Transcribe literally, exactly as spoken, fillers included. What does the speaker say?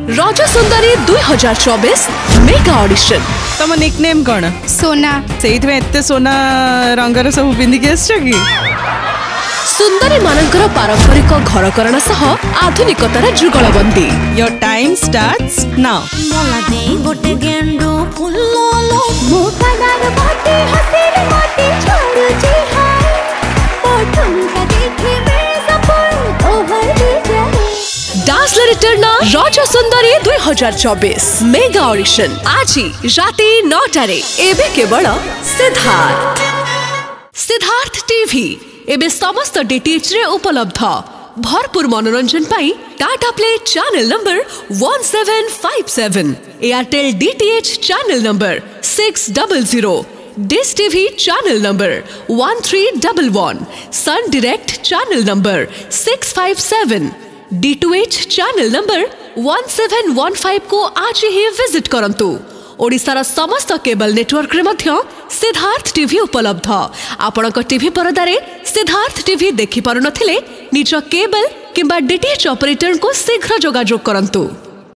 रज सुंदरी दुई हजार चौबीस मेगा ऑडिशन। तुम निकनेम कौन? सोना। से एते सोना रंगर सब पिंधिक कि सुंदरी मानकर पारंपरिक घर करण सह आधुनिकतार जुगलबंदी। Your time starts now. Dancer return रज सुंदरी दुई हजार चौबीस मेगा ऑडिशन आज राति नौटारे एबे केवल सिद्धार्थ सिद्धार्थ टीवी एबे समस्त डीटीएच रे उपलब्ध। भरपूर मनोरंजन पाई Tata Play channel number one seven five seven, Airtel DTH channel number six double zero, dish TV channel number one three double one, Sun Direct channel number six five seven, D two H channel number one seven one five को आज ही visit करंतु। ओडिशार समस्त cable network रे मध्य Siddharth TV उपलब्ध। आपणक TV परदारे Siddharth TV देखि पारु नथिले निज केबल किंबा डीटीएच ऑपरेटर को शीघ्र जोगाजोग करंतु।